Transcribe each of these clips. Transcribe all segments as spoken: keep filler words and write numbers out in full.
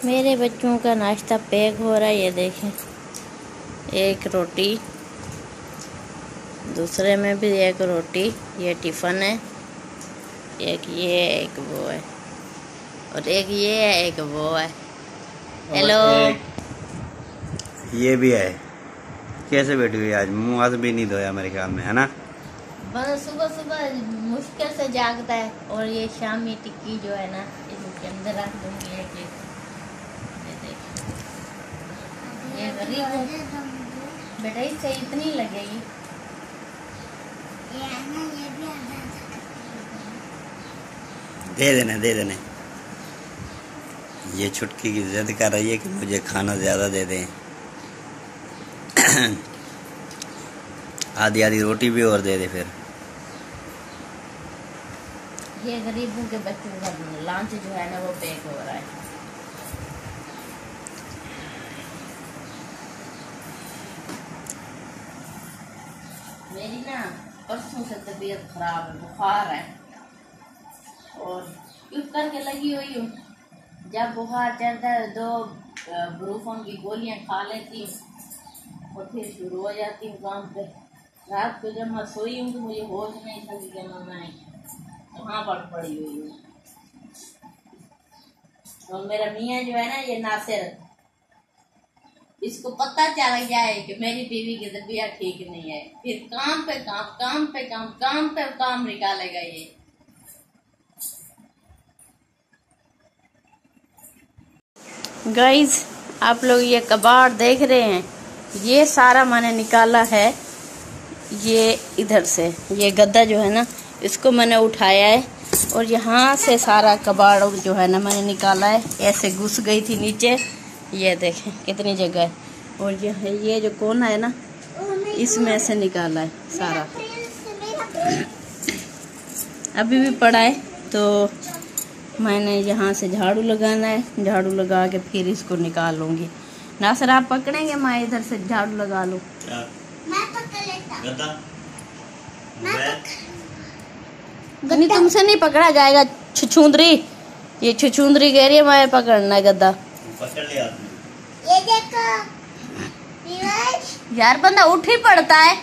मेरे बच्चों का नाश्ता पैक हो रहा है। ये देखें, एक रोटी, दूसरे में भी एक रोटी, ये टिफ़िन है, एक ये एक वो है, और एक ये है, एक वो है। हेलो, ये भी है। कैसे बैठ गई आज? मुँह हाथ भी नहीं धोया मेरे ख्याल में, है ना? बस सुबह सुबह मुश्किल से जागता है। और ये शामी टिक्की जो है ना, इसके अंदर रख दूंगी एक एक। ये गरीब बेटा, इससे इतनी लगेगी। दे देना दे देना। ये छुटकी की जिद कर रही है कि मुझे खाना ज्यादा दे दें। आधी आधी रोटी भी और दे दे फिर। ये गरीबों के बच्चों का लंच जो है ना, वो पैक हो रहा है। मेरी ना परसों से तबीयत खराब है, बुखार है, और चुप करके लगी हुई हूँ। जब बुखार चढ़ता है दो ब्रूफोन की गोलियां खा लेती हूँ और फिर शुरू हो जाती हूँ काम पे। रात को जब मैं सोई हूँ तो मुझे होश नहीं था कि मैं कहाँ पर पड़ी हुई हूँ। और मेरा मियाँ जो है ना, ये नासिर, इसको पता चल गया है कि मेरी बीवी की तबीयत ठीक नहीं है, फिर काम पे काम, काम पे काम, काम पे काम निकालेगा ये। गाइस, आप लोग ये कबाड़ देख रहे हैं, ये सारा मैंने निकाला है। ये इधर से ये गद्दा जो है ना, इसको मैंने उठाया है, और यहाँ से सारा कबाड़ जो है ना मैंने निकाला है। ऐसे घुस गई थी नीचे, ये देखें कितनी जगह है। और ये है, ये जो कोना है ना, इसमें से निकाला है सारा। अभी भी पड़ा है, तो मैंने यहाँ से झाड़ू लगाना है। झाड़ू लगा के फिर इसको निकाल लूँगी। नासर आप पकड़ेंगे, मैं इधर से झाड़ू लगा लूँ। मैं पकड़ लेता। गद्दा? मैं नहीं, तुमसे नहीं पकड़ा जाएगा छुछुंदरी। ये छुछुंदरी कह रही है मैं पकड़ना है गद्दा। पकड़ लिया आपने। ये देखो यार, बंदा उठ ही पड़ता है।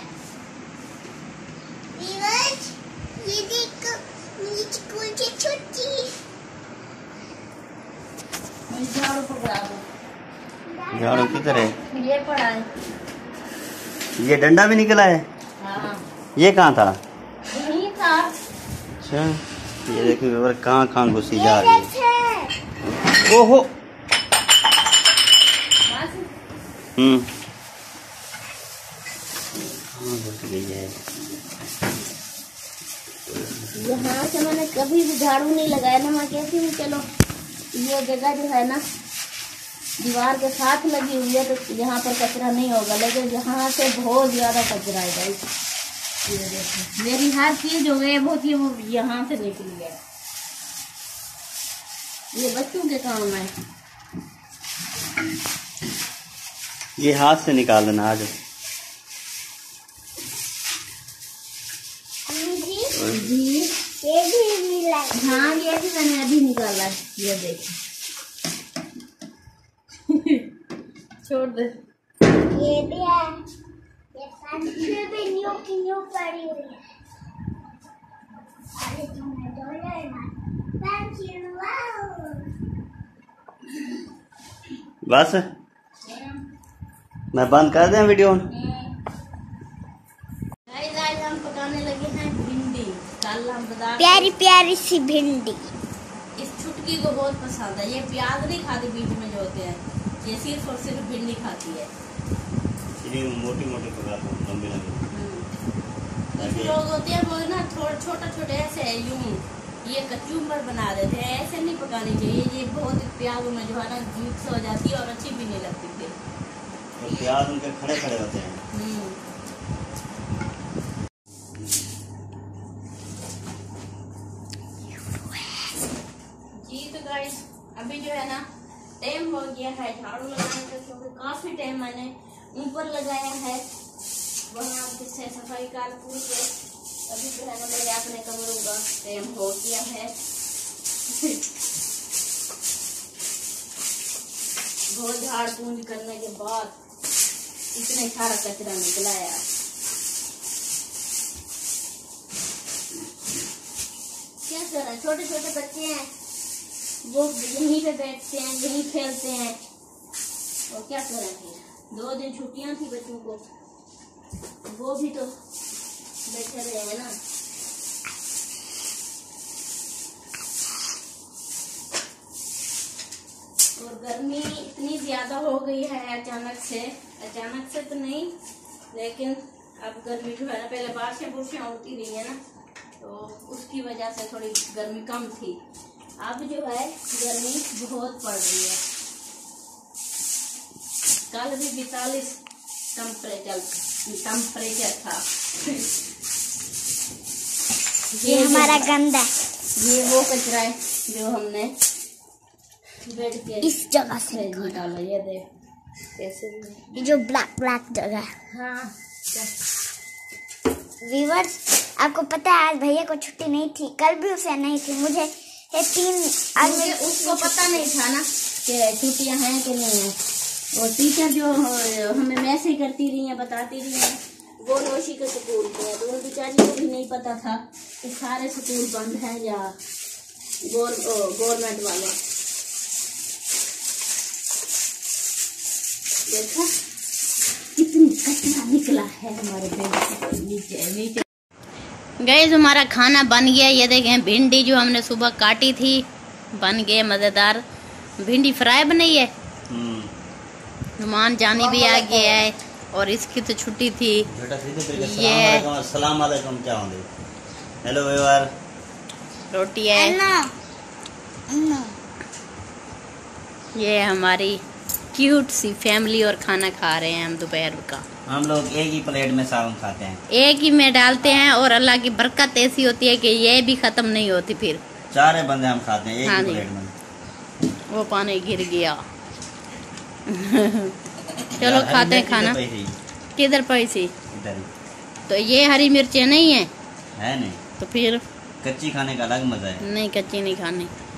ये देखो स्कूल की छुट्टी। झाड़ू पकड़ा दो। झाड़ू किधर है? ये पड़ा है। ये डंडा भी निकला है। हाँ, ये कहाँ था? यही था। अच्छा, ये देखो कहाँ कहाँ घुसी जा रही है। ओहो, हम्म, कहाँ घुस गई है? यहाँ से मैंने कभी भी झाड़ू नहीं लगाया ना। मैं कहती हूँ चलो, ये जगह जो है ना दीवार के साथ लगी हुई है, तो यहाँ पर कचरा नहीं होगा, लेकिन यहाँ से बहुत ज्यादा कचरा है गाइस। ये देखो, मेरी हर चीज हो गई बहुत, ही वो यहाँ से निकली है। ये बच्चों के काम है। ये हाथ से निकाल देना आज। जी, ये भी मिला। हाँ, ये भी मैंने अभी निकाला है। ये देखो। छोड़ दे। ये भी है। ये पेंसिल भी न्यू की न्यू पड़ी हुई है। अरे तुम्हें तो लेना पेंसिल। वाओ, बस मैं बंद कर दें वीडियो? आज हम पकाने लगे हैं भिंडी। कल हम बता प्यारी प्यारी सी भिंडी। इस छुटकी को बहुत पसंद है। ये प्याज नहीं खाती बीच में जो होते हैं, ये सिर्फ और सिर्फ भिंडी खाती है। मोटी मोटी पकाता हूँ, लंबी लंबी। कुछ लोग होते हैं वो ना थोड़ा छोटा छोटे ऐसे है, यूं ये कचूमर बना देते हैं। ऐसे नहीं पकानी चाहिए। ये बहुत प्याज में जो है ना मिक्स हो जाती है और अच्छी भी नहीं लगती फिर। तो प्याज उनके खड़े खड़े होते हैं। जी तो गाइस, अभी जो है ना टाइम हो गया है झाड़ू लगाने का, क्योंकि काफी टाइम मैंने ऊपर लगाया है। वहाँ से सफाई कर पूरी के अभी जो है ना मेरे अपने कमरों का टाइम हो गया है। बहुत झाड़ पूंज करने के बाद इतने सारा कचरा निकला यार। क्या कर रहे हैं? छोटे छोटे बच्चे हैं, वो यहीं पे बैठते हैं, यहीं खेलते हैं, और क्या करें फिर। दो दिन छुट्टियां थी बच्चों को, वो भी तो बैठे रहे हैं ना। और गर्मी इतनी ज्यादा हो गई है अचानक से, अचानक से तो नहीं, लेकिन अब गर्मी जो है ना, पहले बारिशें बुरशें होती रही है ना, तो उसकी वजह से थोड़ी गर्मी कम थी। अब जो है गर्मी बहुत पड़ रही है। कल भी बैतालीस टेम्परेचर टेम्परेचर था। ये हमारा गंदा, ये वो कचरा है जो हमने बेड के इस जगह से निकाला। ये देख कैसे, ये जो ब्लैक ब्लैक जगह है। हाँ व्यूअर्स, आपको पता है आज भैया को छुट्टी नहीं थी, कल भी उसे नहीं थी। मुझे ये तीन आज मुझे उसको पता नहीं था ना कि छुट्टियां हैं कि नहीं है। और टीचर जो हमें मैसेज करती रही है, बताती रही है, वो नौशी के स्कूल के है, तो उन बेचारी को भी नहीं पता था कि सारे स्कूल बंद हैं या गवर्नमेंट वाले। देखो कितनी कचरा निकला है हमारे बेड से नीचे नीचे। गैस हमारा खाना बन गया। ये देखें भिंडी जो हमने सुबह काटी थी बन गए मजेदार। भिंडी फ्राई बनाई है। नुमान जानी भी आ गया है और इसकी तो छुट्टी थी। ये अस्सलाम वालेकुम, क्या होंगे। हेलो व्यूअर, रोटी है। ये हमारी क्यूट सी फैमिली और खाना खा रहे हैं हम दोपहर का। हम लोग एक ही प्लेट में सावन खाते हैं, एक ही में डालते हैं, और अल्लाह की बरकत ऐसी होती है कि ये भी खत्म नहीं होती। फिर चार बंदे हम खाते हैं एक हाँ ही जी। प्लेट में। वो पानी गिर गया। चलो खाते हैं खाना। किधर पैसी? इधर ही। तो ये हरी मिर्चें नहीं है, है नहीं तो फिर कच्ची खाने का अलग मजा है। नहीं, कच्ची नहीं खानी।